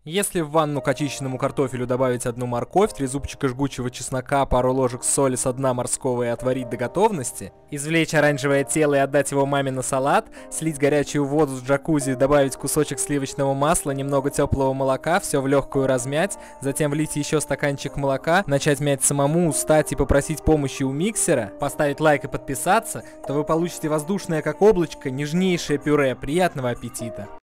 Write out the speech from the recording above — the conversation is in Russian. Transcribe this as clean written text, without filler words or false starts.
Если в ванну к очищенному картофелю добавить одну морковь, 3 зубчика жгучего чеснока, пару ложек соли со дна морского и отварить до готовности, извлечь оранжевое тело и отдать его маме на салат, слить горячую воду с джакузи, добавить кусочек сливочного масла, немного теплого молока, все в легкую размять, затем влить еще стаканчик молока, начать мять самому, устать и попросить помощи у миксера, поставить лайк и подписаться, то вы получите воздушное как облачко, нежнейшее пюре. Приятного аппетита!